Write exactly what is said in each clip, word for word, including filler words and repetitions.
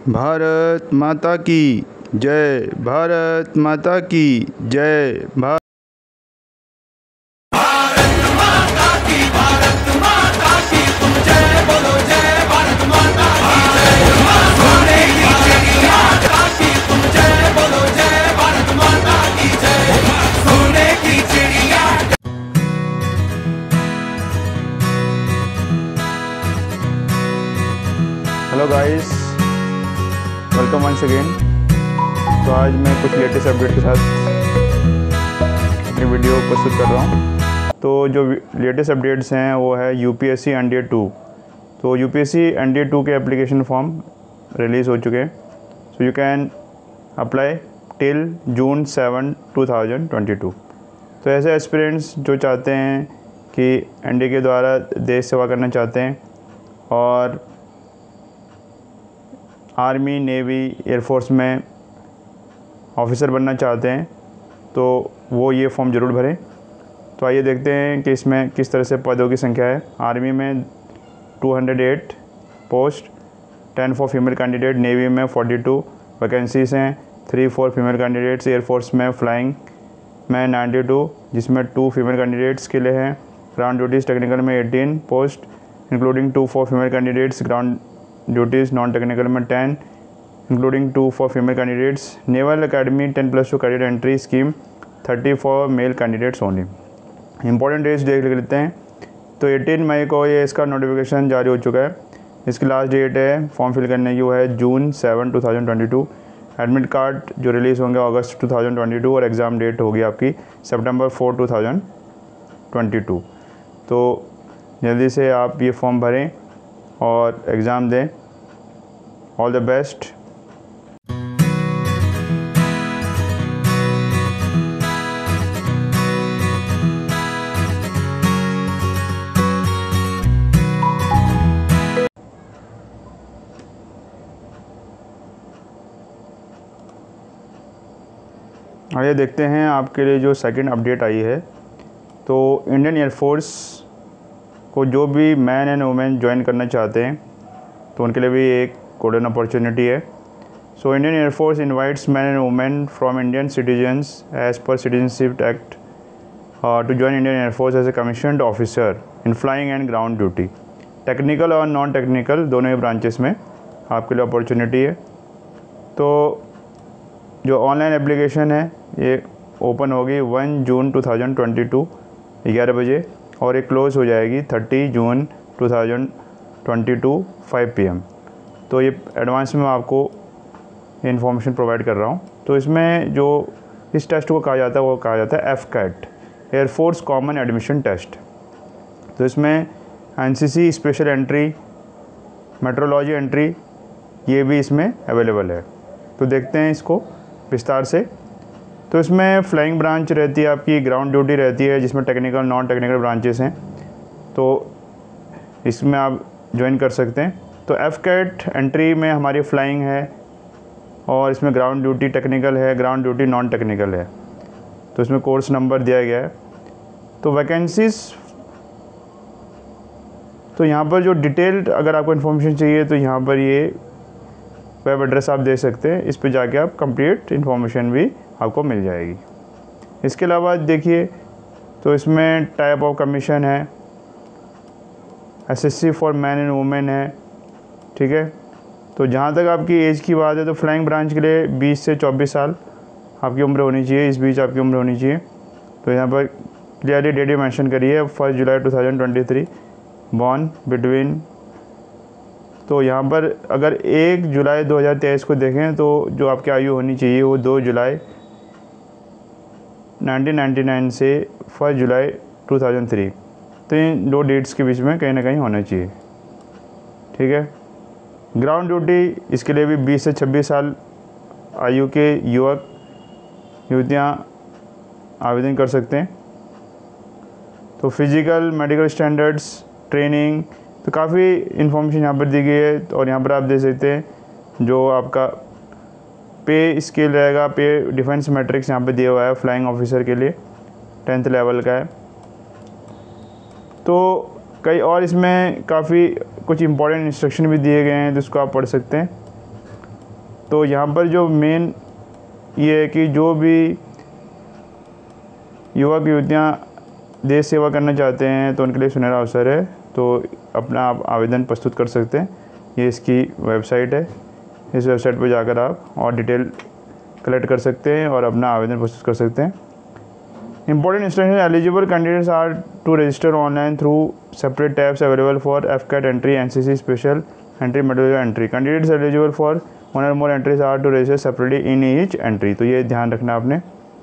भारत माता की जय। भारत माता की जय। भारत माता की, भारत माता की तुम जय बोलो, जय भारत माता की जय। सोने की चिड़िया माता की तुम जय बोलो, जय भारत माता की जय। सोने की चिड़िया। Hello guys, welcome once again. तो आज मैं कुछ लेटेस्ट अपडेट के साथ अपनी वीडियो प्रस्तुत कर रहा हूँ। तो जो लेटेस्ट अपडेट्स हैं वो है यूपीएससी एनडीए टू। तो यूपीएससी एनडीए टू के एप्लीकेशन फॉर्म रिलीज़ हो चुके हैं। So you can apply till June seven two thousand twenty two. तो ऐसे एस्पिरेंट्स जो चाहते हैं कि एनडीए के द्वारा देश सेवा करना चाहते हैं और आर्मी, नेवी, एयरफोर्स में ऑफिसर बनना चाहते हैं तो वो ये फॉर्म ज़रूर भरें। तो आइए देखते हैं कि इसमें किस तरह से पदों की संख्या है। आर्मी में two hundred eight post, ten for female candidate. Navy में फोर्टी टू वैकेंसीज़ हैं, three for female candidates. Air force में फ्लाइंग में नाइन्टी टू, जिसमें टू फीमेल कैंडिडेट्स के लिए हैं। ग्राउंड ड्यूटीज़ टेक्निकल में eighteen post, including two for female candidates. Ground duties non technical में ten, including two for female candidates. Naval academy ten plus two cadet entry scheme thirty for male candidates only. Important dates देख लेते हैं। तो eighteen मई को ये इसका notification जारी हो चुका है। इसकी लास्ट डेट है फॉर्म फिल करने की, वो है June seven two thousand twenty two. Admit card जो रिलीज़ होंगे अगस्त टू थाउजेंड ट्वेंटी टू और एग्ज़ाम डेट होगी आपकी सितंबर four two thousand twenty two. तो जल्दी से आप ये फॉर्म भरें और एग्ज़ाम दें। All the best. आइए देखते हैं आपके लिए जो सेकंड अपडेट आई है। तो इंडियन एयरफोर्स को जो भी मैन एंड वुमेन ज्वाइन करना चाहते हैं तो उनके लिए भी एक गोल्डन अपॉर्चुनिटी है। So Indian air force invites man and women from Indian citizens as per citizenship act to join Indian air force as a commissioned officer in flying and ground duty. Technical और नॉन टेक्निकल दोनों ही branches में आपके लिए opportunity है। तो जो online application है ये ओपन होगी one June two thousand twenty two ग्यारह बजे और ये क्लोज़ हो जाएगी thirty June two thousand twenty two five P M. तो ये एडवांस में मैं आपको इन्फॉर्मेशन प्रोवाइड कर रहा हूँ। तो इसमें जो इस टेस्ट को कहा जाता है वो कहा जाता है AFCAT, air force common admission test. तो इसमें N C C special entry, meteorology entry ये भी इसमें अवेलेबल है। तो देखते हैं इसको विस्तार से। तो इसमें फ्लाइंग ब्रांच रहती है आपकी, ग्राउंड ड्यूटी रहती है जिसमें टेक्निकल नॉन टेक्निकल ब्रांचेस हैं। तो इसमें आप ज्वाइन कर सकते हैं। तो एफ कैट एंट्री में हमारी फ्लाइंग है और इसमें ग्राउंड ड्यूटी टेक्निकल है, ग्राउंड ड्यूटी नॉन टेक्निकल है। तो इसमें कोर्स नंबर दिया गया है। तो वैकेंसीज, तो यहाँ पर जो डिटेल्ड अगर आपको इन्फॉर्मेशन चाहिए तो यहाँ पर ये वेब एड्रेस आप दे सकते हैं। इस पे जाके आप कंप्लीट इन्फॉर्मेशन भी आपको मिल जाएगी। इसके अलावा देखिए तो इसमें टाइप ऑफ कमीशन है, SSC for man and women है, ठीक है। तो जहाँ तक आपकी एज की बात है तो फ्लाइंग ब्रांच के लिए बीस से चौबीस साल आपकी उम्र होनी चाहिए, इस बीच आपकी उम्र होनी चाहिए। तो यहाँ पर क्लियरली डेट मेंशन करी है फर्स्ट जुलाई two thousand twenty three, born between. तो यहाँ पर अगर एक जुलाई दो हज़ार तेईस को देखें तो जो आपकी आयु होनी चाहिए वो दो जुलाई नाइनटीन नाइंटी नाइन से फर्स्ट जुलाई टू थाउजेंड थ्री। तो इन दो डेट्स के बीच में कहीं ना कहीं होना चाहिए, ठीक है। ग्राउंड ड्यूटी इसके लिए भी बीस से छब्बीस साल आयु के युवक युवतियाँ आवेदन कर सकते हैं। तो फिज़िकल मेडिकल स्टैंडर्ड्स, ट्रेनिंग, तो काफ़ी इन्फॉर्मेशन यहाँ पर दी गई है। और यहाँ पर आप देख सकते हैं जो आपका पे स्केल रहेगा, पे डिफेंस मैट्रिक्स यहाँ पे दिया हुआ है फ्लाइंग ऑफिसर के लिए, टेंथ लेवल का है। तो कई और इसमें काफ़ी कुछ इंपॉर्टेंट इंस्ट्रक्शन भी दिए गए हैं जिसको आप पढ़ सकते हैं। तो यहाँ पर जो मेन ये है कि जो भी युवक युवतियाँ देश सेवा करना चाहते हैं तो उनके लिए सुनहरा अवसर है। तो अपना आप आवेदन प्रस्तुत कर सकते हैं। ये इसकी वेबसाइट है, इस वेबसाइट पर जाकर आप और डिटेल कलेक्ट कर सकते हैं और अपना आवेदन प्रस्तुत कर सकते हैं। Important instructions: eligible candidates are to register online through separate tabs available for F C A T entry, N C C special entry, material entry. Candidates eligible for one or more entries are to register separately in each entry. तो ये ध्यान रखना आपने।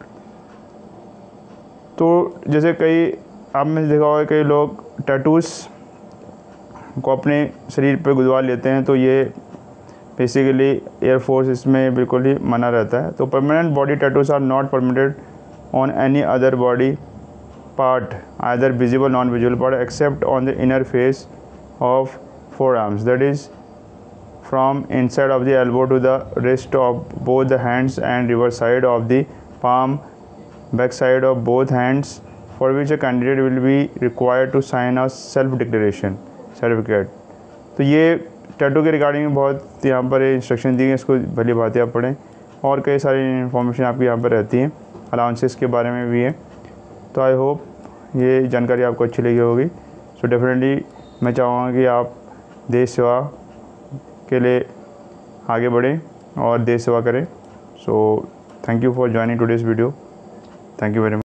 तो जैसे कई आपने देखा होगा कई लोग टैटूज़ को अपने शरीर पर गुदवा लेते हैं, तो ये बेसिकली एयरफोर्स इसमें बिल्कुल ही मना रहता है। तो permanent body tattoos are not permitted on any other body part, either visible non visible part, except on the inner face of forearms, that is from inside of the elbow to the wrist of both the hands and reverse side of the palm, back side of both hands, for which a candidate will be required to sign a self declaration certificate. तो ये tattoo के regarding बहुत यहाँ पर instruction दी गई, इसको भली भांति आप पढ़ें। और कई सारी इन्फॉर्मेशन आपकी यहाँ पर रहती है, अलाउंसेस के बारे में भी है। तो आई होप ये जानकारी आपको अच्छी लगी होगी। सो डेफिनेटली मैं चाहूँगा कि आप देश सेवा के लिए आगे बढ़ें और देश सेवा करें। So thank you for joining today's video. Thank you very much.